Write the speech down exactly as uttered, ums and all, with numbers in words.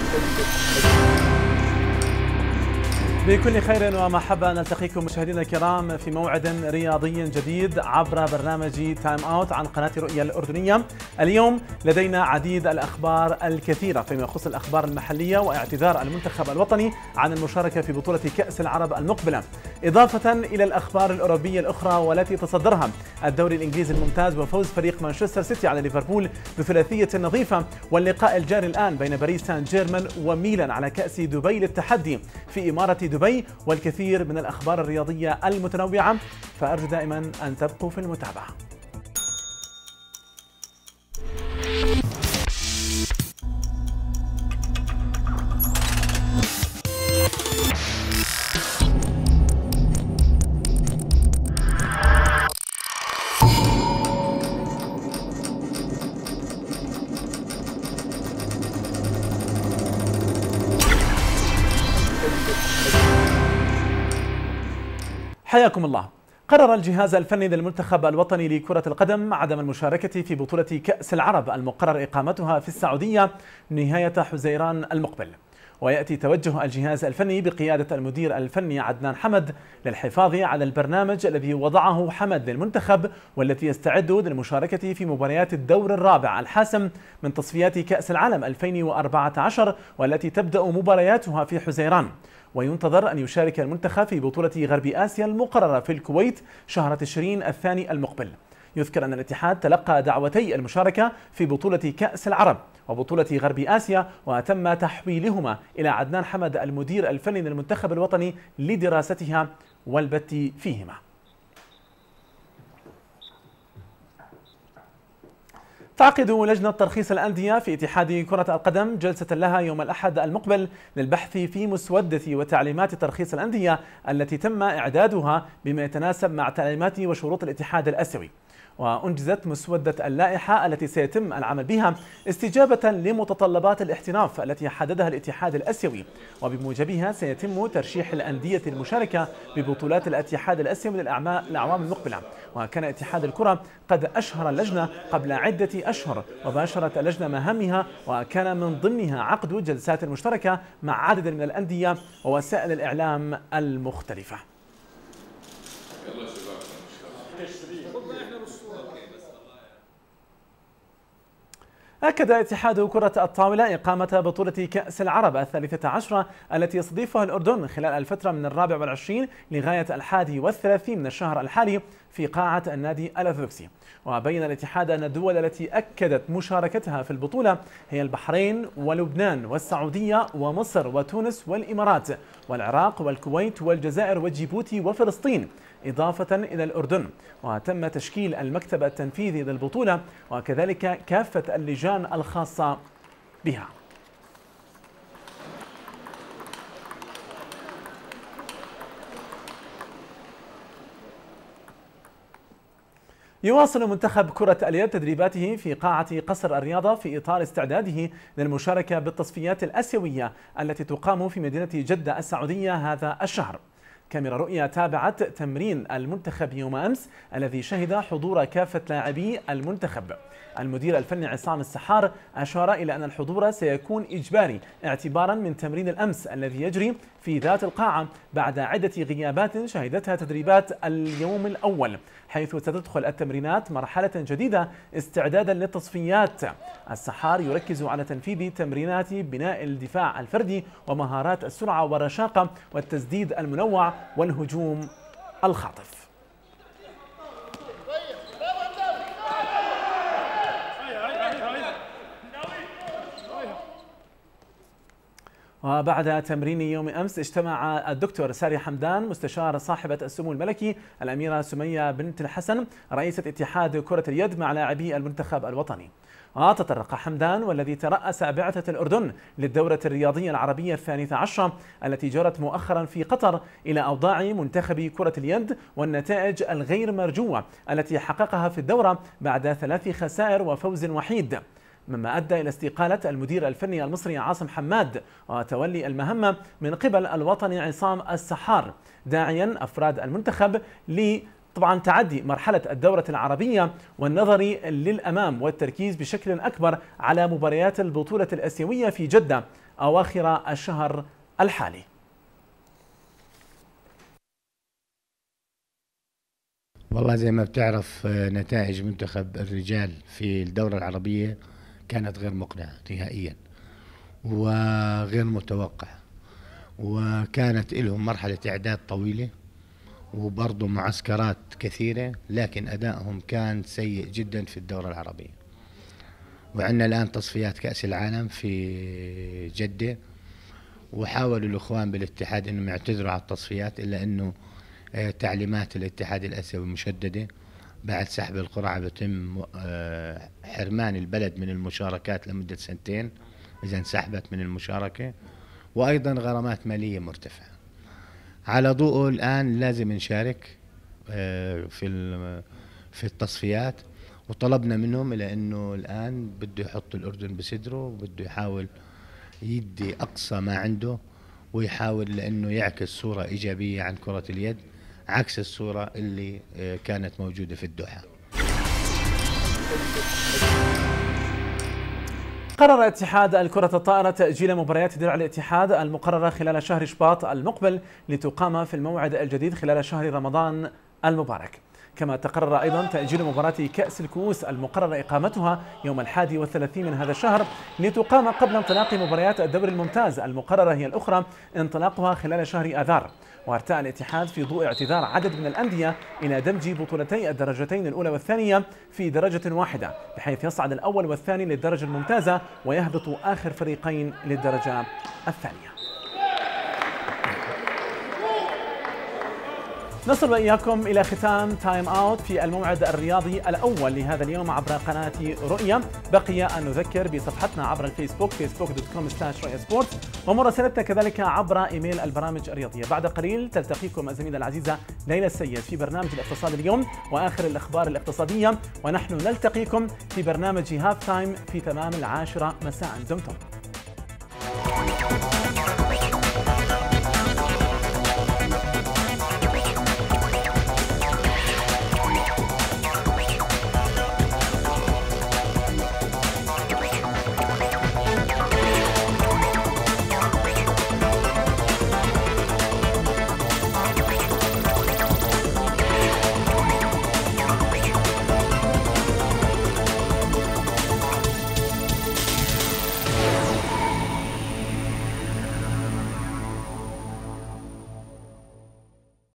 بكل خير ومحبة نلتقيكم مشاهدينا الكرام في موعد رياضي جديد عبر برنامج تايم اوت عن قناة رؤيا الأردنية. اليوم لدينا عديد الأخبار الكثيرة فيما يخص الأخبار المحلية واعتذار المنتخب الوطني عن المشاركة في بطولة كأس العرب المقبلة، إضافة إلى الأخبار الأوروبية الأخرى والتي تصدرها الدوري الإنجليزي الممتاز وفوز فريق مانشستر سيتي على ليفربول بثلاثية نظيفة، واللقاء الجاري الآن بين باريس سان جيرمان وميلان على كأس دبي للتحدي في إمارة دبي، والكثير من الأخبار الرياضية المتنوعة، فأرجو دائما أن تبقوا في المتابعة. حياكم الله. قرر الجهاز الفني للمنتخب الوطني لكرة القدم عدم المشاركة في بطولة كأس العرب المقرر إقامتها في السعودية نهاية حزيران المقبل، ويأتي توجه الجهاز الفني بقيادة المدير الفني عدنان حمد للحفاظ على البرنامج الذي وضعه حمد للمنتخب، والتي يستعد للمشاركة في مباريات الدور الرابع الحاسم من تصفيات كأس العالم ألفين وأربعة عشر، والتي تبدأ مبارياتها في حزيران. وينتظر أن يشارك المنتخب في بطولة غرب آسيا المقررة في الكويت شهر تشرين الثاني المقبل. يذكر أن الاتحاد تلقى دعوتي المشاركة في بطولة كأس العرب وبطولة غرب آسيا، وتم تحويلهما إلى عدنان حمد المدير الفني للمنتخب الوطني لدراستها والبت فيهما. تعقد لجنة ترخيص الأندية في اتحاد كرة القدم جلسة لها يوم الأحد المقبل للبحث في مسودة وتعليمات ترخيص الأندية التي تم إعدادها بما يتناسب مع تعليمات وشروط الاتحاد الآسيوي. وأنجزت مسودة اللائحة التي سيتم العمل بها استجابة لمتطلبات الاحتراف التي حددها الاتحاد الآسيوي، وبموجبها سيتم ترشيح الأندية المشاركة ببطولات الاتحاد الآسيوي للأعوام المقبلة. وكان اتحاد الكرة قد أشهر اللجنة قبل عدة أشهر، وباشرت اللجنة مهامها، وكان من ضمنها عقد جلسات مشتركة مع عدد من الأندية ووسائل الإعلام المختلفة. أكد اتحاد كرة الطاولة إقامة بطولة كأس العرب الثالثة عشرة التي يستضيفها الأردن خلال الفترة من الرابع والعشرين لغاية الحادي والثلاثين من الشهر الحالي في قاعة النادي الأرثوذكسي. وبين الاتحاد أن الدول التي أكدت مشاركتها في البطولة هي البحرين ولبنان والسعودية ومصر وتونس والإمارات والعراق والكويت والجزائر وجيبوتي وفلسطين، إضافة إلى الأردن. وتم تشكيل المكتب التنفيذي للبطولة وكذلك كافة اللجان الخاصة بها. يواصل منتخب كرة اليد تدريباته في قاعة قصر الرياضة في إطار استعداده للمشاركة بالتصفيات الآسيوية التي تقام في مدينة جدة السعودية هذا الشهر. كاميرا رؤيا تابعت تمرين المنتخب يوم أمس الذي شهد حضور كافة لاعبي المنتخب. المدير الفني عصام السحار أشار إلى أن الحضور سيكون إجباري اعتبارا من تمرين الأمس الذي يجري في ذات القاعة بعد عدة غيابات شهدتها تدريبات اليوم الأول، حيث ستدخل التمرينات مرحلة جديدة استعدادا للتصفيات. السحار يركز على تنفيذ تمرينات بناء الدفاع الفردي ومهارات السرعة والرشاقة والتسديد المنوع والهجوم الخاطف. وبعد تمرين يوم أمس اجتمع الدكتور ساري حمدان مستشار صاحبة السمو الملكي الأميرة سمية بنت الحسن رئيسة اتحاد كرة اليد مع لاعبي المنتخب الوطني. وتطرق حمدان والذي ترأس بعثة الأردن للدورة الرياضية العربية الثالثة عشرة التي جرت مؤخرا في قطر إلى أوضاع منتخب كرة اليد والنتائج الغير مرجوة التي حققها في الدورة بعد ثلاث خسائر وفوز وحيد، مما أدى إلى استقالة المدير الفني المصري عاصم حماد وتولي المهمة من قبل الوطني عصام السحار، داعيا أفراد المنتخب طبعا تعدي مرحلة الدورة العربية والنظر للأمام والتركيز بشكل أكبر على مباريات البطولة الآسيوية في جدة أواخر الشهر الحالي. والله زي ما بتعرف نتائج منتخب الرجال في الدورة العربية كانت غير مقنعة نهائيا وغير متوقعة، وكانت لهم مرحلة إعداد طويلة وبرضه معسكرات كثيرة، لكن أدائهم كان سيء جدا في الدورة العربية. وعندنا الآن تصفيات كأس العالم في جدة، وحاولوا الإخوان بالاتحاد أنهم يعتذروا على التصفيات، إلا أنه تعليمات الاتحاد الآسيوي مشددة. بعد سحب القرعة بيتم حرمان البلد من المشاركات لمدة سنتين إذا انسحبت من المشاركة، وأيضا غرامات مالية مرتفعة. على ضوءه الآن لازم نشارك في في التصفيات، وطلبنا منهم إلى أنه الآن بده يحط الأردن بصدره وبده يحاول يدي أقصى ما عنده، ويحاول لأنه يعكس صورة إيجابية عن كرة اليد عكس الصورة اللي كانت موجودة في الدوحة. قرر اتحاد الكرة الطائرة تأجيل مباريات درع الاتحاد المقررة خلال شهر شباط المقبل لتقام في الموعد الجديد خلال شهر رمضان المبارك. كما تقرر أيضا تأجيل مباراة كأس الكؤوس المقرر إقامتها يوم الحادي والثلاثين من هذا الشهر لتقام قبل انطلاق مباريات الدوري الممتاز المقررة هي الأخرى انطلاقها خلال شهر آذار. وارتأى الاتحاد في ضوء اعتذار عدد من الأندية إلى دمج بطولتي الدرجتين الأولى والثانية في درجة واحدة، بحيث يصعد الأول والثاني للدرجة الممتازة ويهبط آخر فريقين للدرجة الثانية. نصل وإياكم إلى ختام تايم أوت في الموعد الرياضي الأول لهذا اليوم عبر قناة رؤية. بقي أن نذكر بصفحتنا عبر الفيسبوك فيسبوك دوت كوم سلاش رؤيا سبورتس، ومراسلتنا كذلك عبر إيميل البرامج الرياضية. بعد قليل تلتقيكم الزميلة العزيزة ليلى السيد في برنامج الاقتصاد اليوم وآخر الأخبار الاقتصادية، ونحن نلتقيكم في برنامج هاف تايم في تمام العاشرة مساء. دمتم